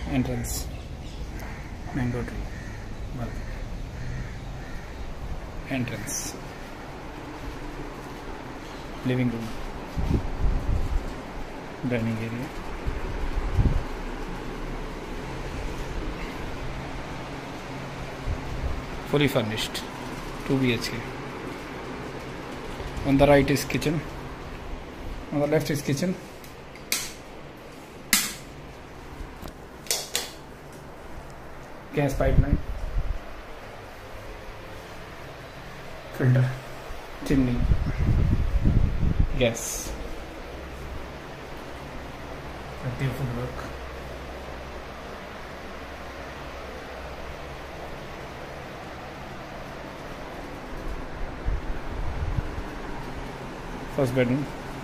Entrance mango tree, entrance, living room, dining area, fully furnished, 2 BHK. On the right is kitchen, on the left is kitchen. Gas pipeline, filter, chimney, gas, plenty of woodwork. First bedroom,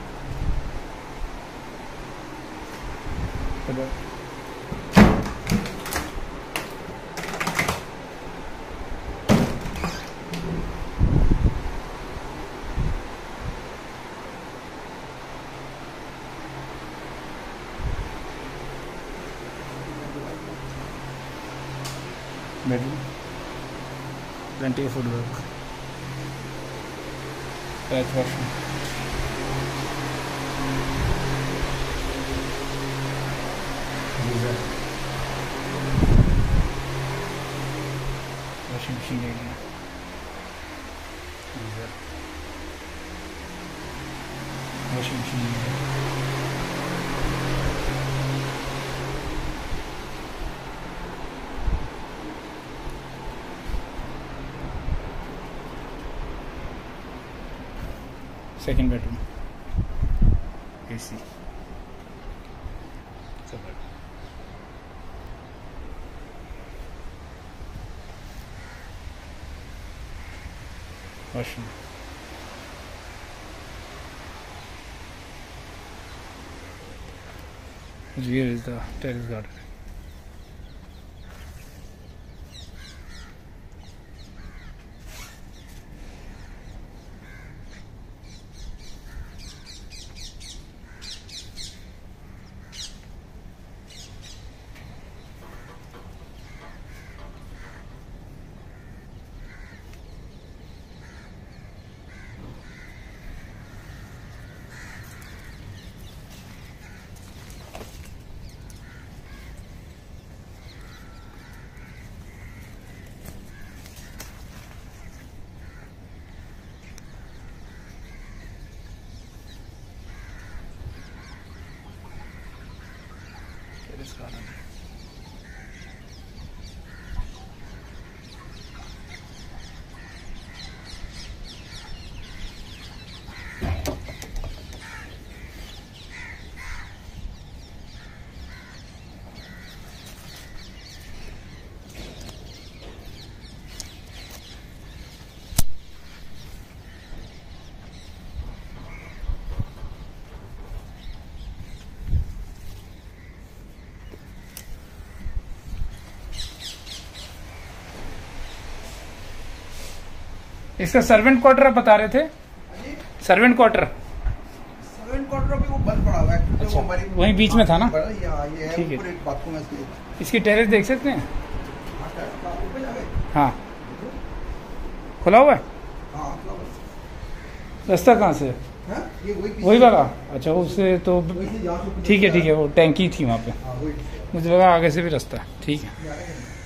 bedroom, plenty of woodwork, attached washroom, washing machine area, washing machine area, second bedroom, AC, washroom, here is the terrace garden. Garden. इसका servant quarter आप बता रहे थे? Servant quarter भी वो बंद पड़ा हुआ है। अच्छा, वहीं बीच में था ना? ठीक है। इसकी टेरेस देख सकते हैं? हाँ, खुला हुआ है। रास्ता कहाँ से? वही वाला? अच्छा, उससे तो ठीक है, वो टैंकी थी वहाँ पे। मुझे लगा आगे से भी रास्ता है। ठीक है।